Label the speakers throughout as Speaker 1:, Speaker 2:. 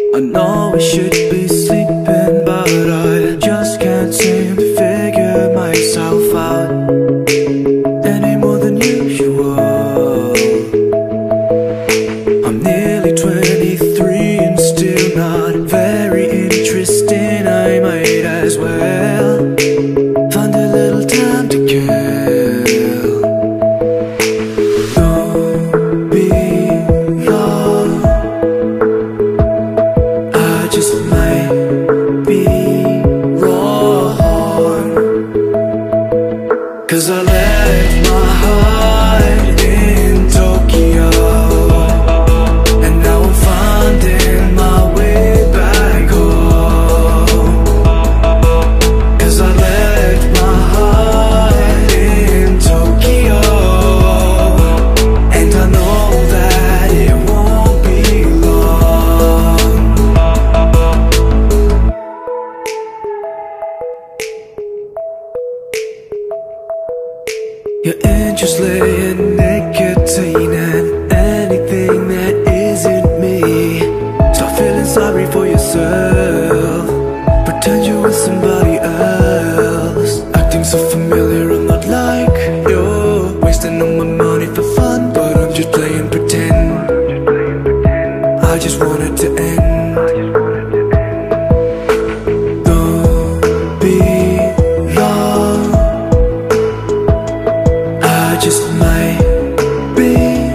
Speaker 1: I know I should be sleeping, but I just can't seem to figure myself out any more than usual. I'm nearly 23 and still not very interesting. I might as well find a little time to kill. Don't be long, I just might be wrong, 'cause I left my heart in Tokyo, and now I'm finding my way back home. 'Cause I left my heart in Tokyo, and I know that it won't be long. You're interested in nicotine and anything that isn't me. Stop feeling sorry for yourself, pretend you're with somebody else. Acting so familiar, I'm not like you. Wasting all my money for fun, but I'm just playing pretend. I just want it to end. Don't be long, I just might be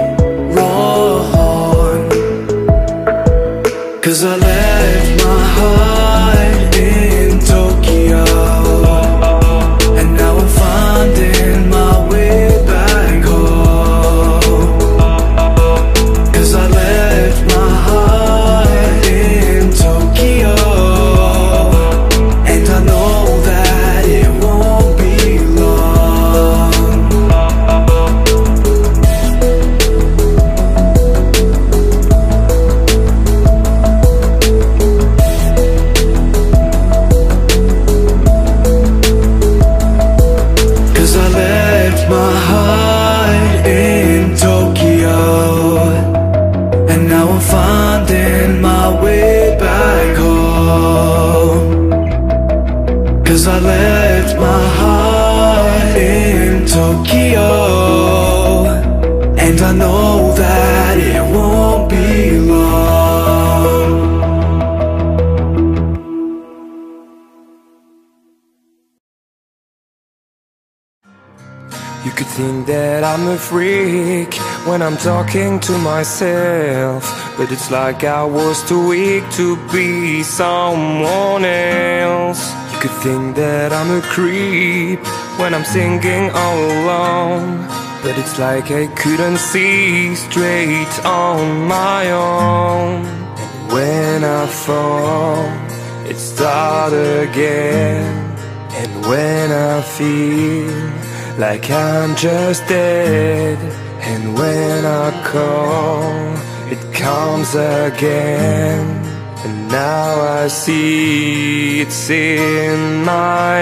Speaker 1: wrong, 'cause I left my heart in Tokyo, and now I'm finding my way back home. 'Cause I left my heart in Tokyo, and I know that it won't be long. Cause I left my heart in Tokyo, and now I'm finding my way back home. 'Cause I left my heart in Tokyo, and I know that it won't be long.
Speaker 2: You could think that I'm a freak when I'm talking to myself, but it's like I was too weak to be someone else. You could think that I'm a creep when I'm singing all alone, but it's like I couldn't see straight on my own. And when I fall, it starts again. And when I feel like I'm just dead, and when I call, it comes again. And now I see it's in my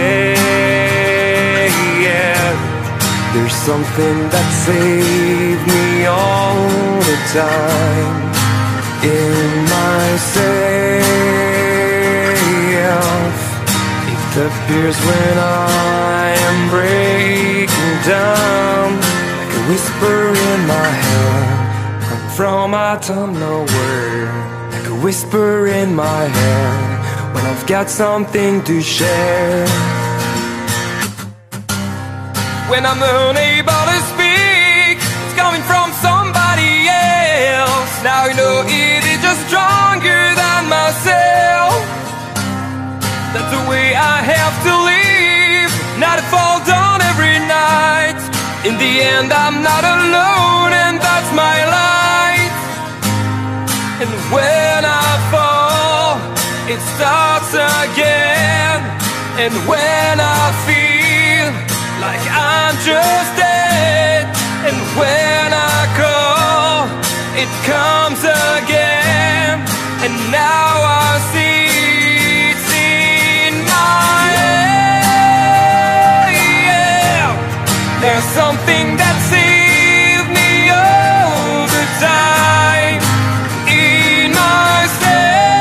Speaker 2: head, yeah. There's something that saved me all the time in myself. It appears when I am breaking down, like a whisper in my head, come from out of nowhere. Like a whisper in my head, when I've got something to share. When I'm unable to speak, it's coming from somebody else. Now you know it is just stronger than myself. That's the way I have to live, not to fall down every night. In the end I'm not alone, and that's my light. And when I fall, it starts again. And when I feel like I'm just dead, and when I call, it comes again. And now I see it's in my head, yeah. There's something that saved me all the time in myself.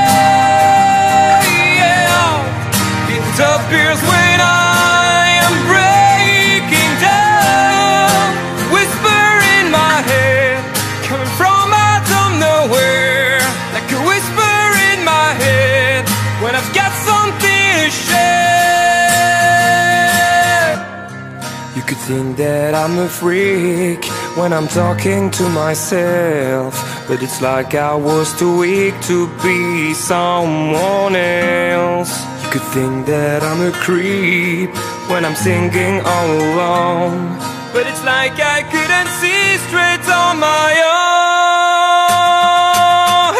Speaker 2: think that I'm a freak when I'm talking to myself, but it's like I was too weak to be someone else. You could think that I'm a creep when I'm singing all alone, but it's like I couldn't see straight on my own.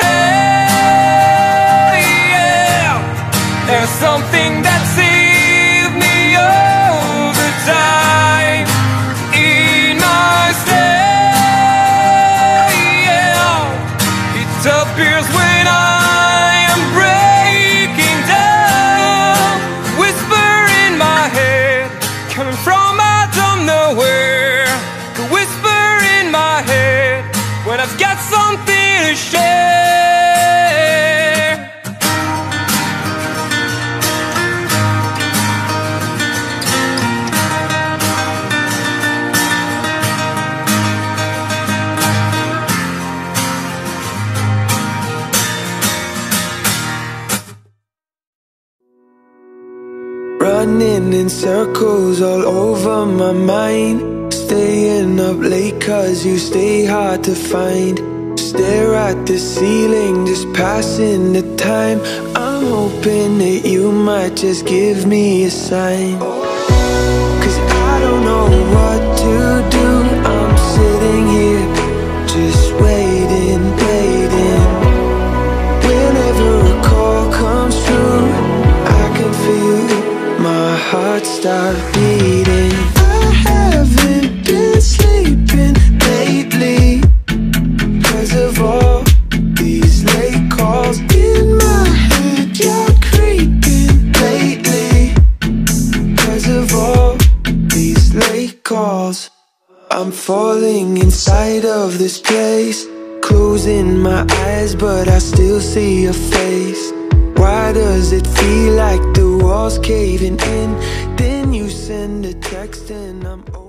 Speaker 2: Hey, yeah. There's something that saved me all the time in my stay, yeah. It appears when I am breaking down, whisper in my head, coming from out of nowhere. The whisper in my head when I've got something to share.
Speaker 1: Running in circles all over my mind, staying up late cause you stay hard to find. Stare at the ceiling, just passing the time. I'm hoping that you might just give me a sign, cause I don't know what to do. I'm sitting here just waiting, waiting. Whenever a call comes through, I can feel my heart start beating. I haven't been sleeping lately cause of all these late calls in my head. You're creeping lately cause of all these late calls. I'm falling inside of this place, closing my eyes but I still see your face. Why does it feel like the walls caving in? Then you send a text and I'm